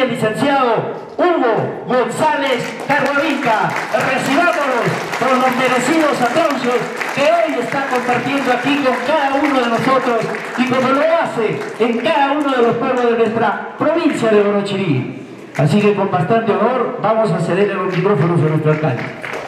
el licenciado Hugo González Carhuavinca. Recibámoslos con los merecidos aplausos que hoy está compartiendo aquí con cada uno de nosotros y como lo hace en cada uno de los pueblos de nuestra provincia de Orochirí. Así que con bastante honor vamos a ceder los micrófonos a nuestro alcalde.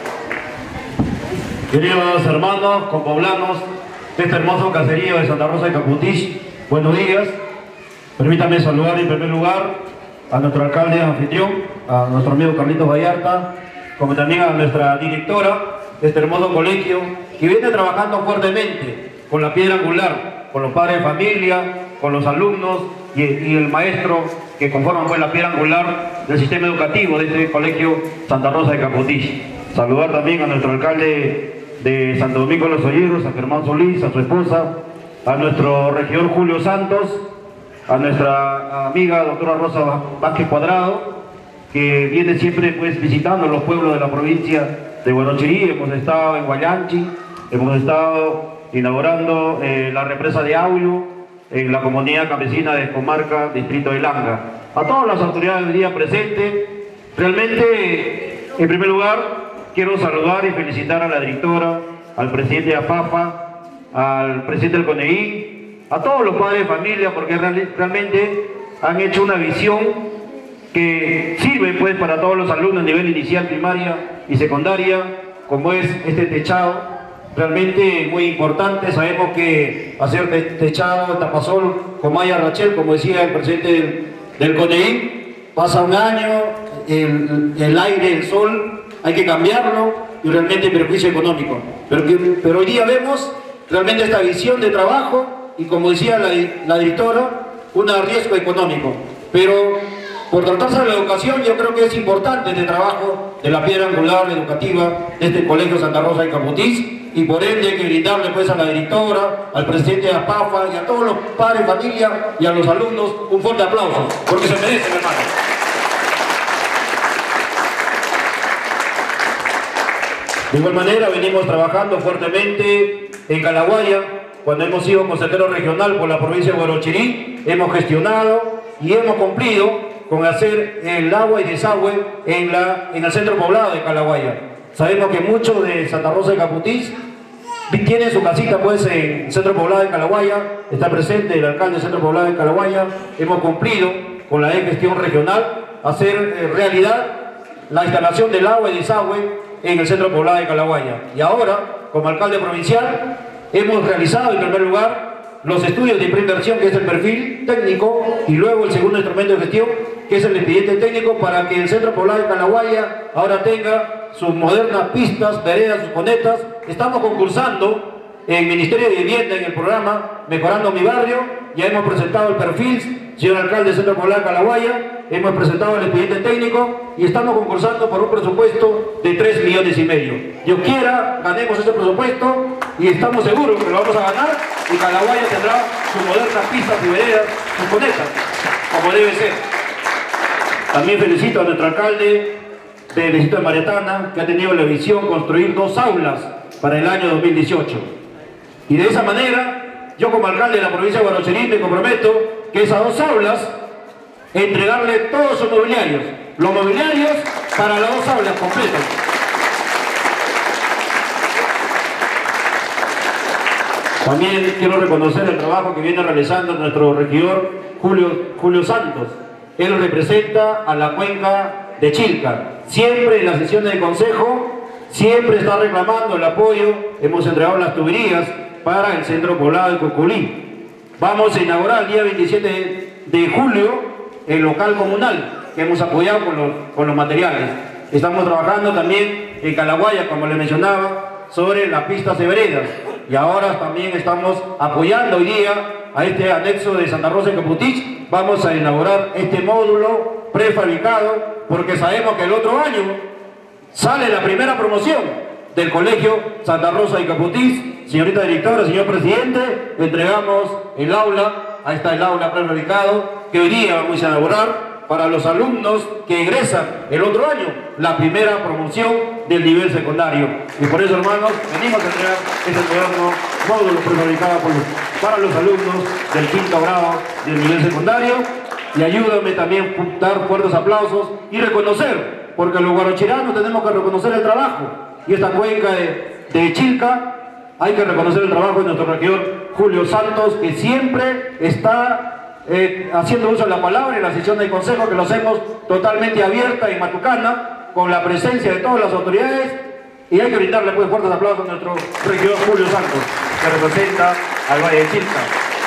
Queridos hermanos, compoblanos de este hermoso caserío de Santa Rosa de Caputix, buenos días. Permítanme saludar en primer lugar a nuestro alcalde anfitrión, a nuestro amigo Carlitos Vallarta, como también a nuestra directora de este hermoso colegio, que viene trabajando fuertemente con la piedra angular, con los padres de familia, con los alumnos y el maestro que conforman pues la piedra angular del sistema educativo de este colegio Santa Rosa de Caputix. Saludar también a nuestro alcalde de Santo Domingo de los Olleros, a Germán Solís, a su esposa, a nuestro regidor Julio Santos, a nuestra amiga doctora Rosa Vázquez Cuadrado, que viene siempre pues visitando los pueblos de la provincia de Orochirí. Hemos estado en Guayanchi, hemos estado inaugurando la represa de Aullo, en la comunidad campesina de Comarca, distrito de Langa. A todas las autoridades del día presentes, realmente, en primer lugar, quiero saludar y felicitar a la directora, al presidente de AFAFA, al presidente del CONEI, a todos los padres de familia, porque realmente han hecho una visión que sirve pues para todos los alumnos a nivel inicial, primaria y secundaria, como es este techado. Realmente muy importante. Sabemos que hacer techado, tapasol, como hay Rachel, como decía el presidente del CONEI, pasa un año, el aire, el sol, hay que cambiarlo y realmente perjuicio económico. Pero hoy día vemos realmente esta visión de trabajo y, como decía la directora, un riesgo económico. Pero por tratarse de la educación, yo creo que es importante este trabajo de la piedra angular educativa de este colegio Santa Rosa de Caputix, y por ende hay que brindarle pues a la directora, al presidente de APAFA y a todos los padres de familia y a los alumnos un fuerte aplauso, porque se merecen, hermano. De igual manera venimos trabajando fuertemente en Calahuaya. Cuando hemos sido consejero regional por la provincia de Orochirí, hemos gestionado y hemos cumplido con hacer el agua y desagüe en el centro poblado de Calahuaya. Sabemos que muchos de Santa Rosa de Caputix tienen su casita pues en el centro poblado de Calahuaya. Está presente el alcalde del centro poblado de Calahuaya. Hemos cumplido con la gestión regional hacer realidad la instalación del agua y desagüe en el centro poblado de Calahuaya. Y ahora, como alcalde provincial, hemos realizado en primer lugar los estudios de preinversión, que es el perfil técnico, y luego el segundo instrumento de gestión, que es el expediente técnico, para que el centro poblado de Calahuaya ahora tenga sus modernas pistas, veredas, sus conetas. Estamos concursando en el Ministerio de Vivienda en el programa Mejorando mi Barrio. Ya hemos presentado el perfil, señor alcalde del centro poblado de Calahuaya, hemos presentado el expediente técnico y estamos concursando por un presupuesto de 3,5 millones. Dios quiera, ganemos ese presupuesto y estamos seguros que lo vamos a ganar, y Calahuaya tendrá sus modernas pistas y veredas, sus conetas, como debe ser. También felicito a nuestro alcalde del distrito de Mariatana, que ha tenido la visión de construir 2 aulas para el año 2018. Y de esa manera, yo como alcalde de la provincia de Orochirí me comprometo que esas 2 aulas, entregarle todos sus mobiliarios, los mobiliarios para las 2 aulas completas. También quiero reconocer el trabajo que viene realizando nuestro regidor Julio Santos. Él representa a la cuenca de Chilca. Siempre en las sesiones de consejo, siempre está reclamando el apoyo. Hemos entregado las tuberías para el centro poblado de Coculí. Vamos a inaugurar el día 27 de julio el local comunal, que hemos apoyado con los materiales. Estamos trabajando también en Calahuaya, como le mencionaba, sobre las pistas de veredas. Y ahora también estamos apoyando hoy día a este anexo de Santa Rosa de Caputix. Vamos a inaugurar este módulo prefabricado, porque sabemos que el otro año sale la primera promoción del colegio Santa Rosa de Caputix. Señorita directora, señor presidente, entregamos el aula, ahí está el aula prefabricado, que hoy día vamos a inaugurar para los alumnos que egresan el otro año, la primera promoción del nivel secundario. Y por eso, hermanos, venimos a entregar este moderno módulo prefabricado para los alumnos del 5º grado del nivel secundario. y ayúdame también a dar fuertes aplausos y reconocer, porque los guarochiranos tenemos que reconocer el trabajo, y esta cuenca de Chilca hay que reconocer el trabajo de nuestro regidor Julio Santos, que siempre está haciendo uso de la palabra en la sesión del consejo, que lo hacemos totalmente abierta y matucana, con la presencia de todas las autoridades, y hay que brindarle pues fuertes aplausos a nuestro regidor Julio Santos, que representa al Valle de Chilca.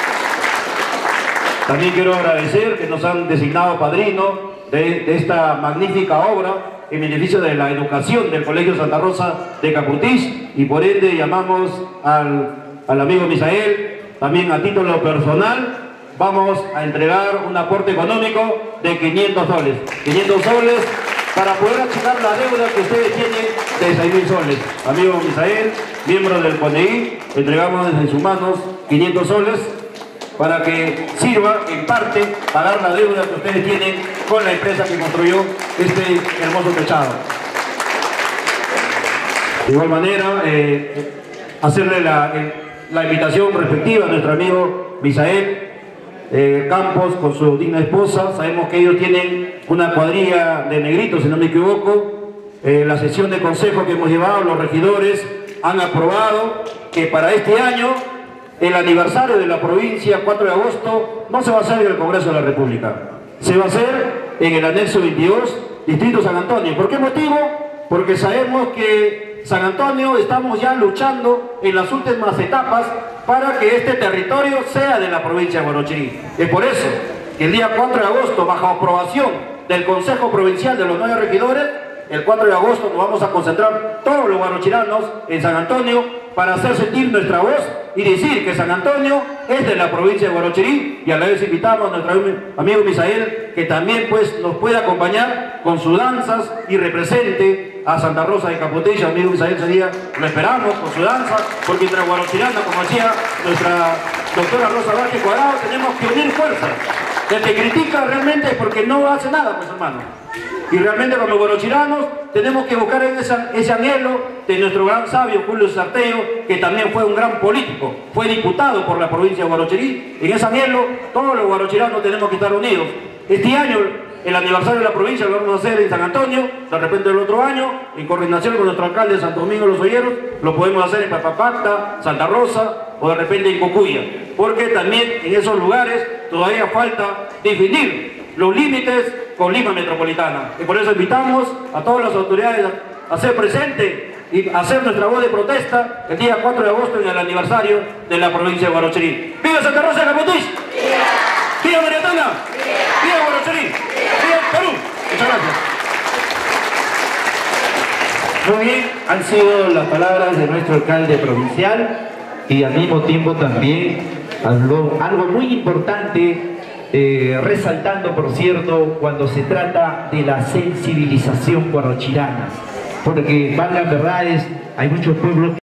También quiero agradecer que nos han designado padrino de esta magnífica obra en beneficio de la educación del Colegio Santa Rosa de Caputix, y por ende llamamos al amigo Misael, también a título personal, vamos a entregar un aporte económico de 500 soles. 500 soles para poder achicar la deuda que ustedes tienen de 6.000 soles. Amigo Misael, miembro del CONEI, entregamos desde sus manos 500 soles para que sirva en parte pagar la deuda que ustedes tienen con la empresa que construyó este hermoso techado. De igual manera, hacerle la invitación respectiva a nuestro amigo Misael Campos con su digna esposa. Sabemos que ellos tienen una cuadrilla de negritos, si no me equivoco. La sesión de consejo que hemos llevado, los regidores han aprobado que para este año el aniversario de la provincia, 4 de agosto, no se va a hacer en el Congreso de la República. Se va a hacer en el anexo 22, Distrito San Antonio. ¿Por qué motivo? Porque sabemos que San Antonio estamos ya luchando en las últimas etapas para que este territorio sea de la provincia de Guarochirí. Es por eso que el día 4 de agosto, bajo aprobación del Consejo Provincial de los 9 regidores, el 4 de agosto nos vamos a concentrar todos los guarochiranos en San Antonio para hacer sentir nuestra voz y decir que San Antonio es de la provincia de Guarochirí, y a la vez invitamos a nuestro amigo Misael que también pues nos pueda acompañar con sus danzas y represente a Santa Rosa de Caputix. Amigo Misael, ese día lo esperamos con su danza, porque entre guarochirana, como decía nuestra doctora Rosa Vázquez Cuadrado, tenemos que unir fuerzas. El que critica realmente es porque no hace nada, pues hermano. Y realmente como guarochiranos tenemos que buscar ese anhelo de nuestro gran sabio Julio Sarteo, que también fue un gran político, fue diputado por la provincia de Guarochirí. En ese anhelo todos los guarochiranos tenemos que estar unidos. Este año el aniversario de la provincia lo vamos a hacer en San Antonio, de repente el otro año, en coordinación con nuestro alcalde de Santo Domingo Los Olleros, lo podemos hacer en Papapacta, Santa Rosa, o de repente en Cucuya, porque también en esos lugares todavía falta definir los límites con Lima Metropolitana. Y por eso invitamos a todas las autoridades a ser presentes y a hacer nuestra voz de protesta el día 4 de agosto en el aniversario de la provincia de Guarochirí. ¡Viva Santa Rosa de Caputix! ¡Viva! ¡Viva Mariatona! ¡Viva Guarochirí! ¡Viva Perú! Muchas gracias. Muy bien, han sido las palabras de nuestro alcalde provincial, y al mismo tiempo también algo muy importante, resaltando, por cierto, cuando se trata de la sensibilización guarochirana, porque valgan verdades, hay muchos pueblos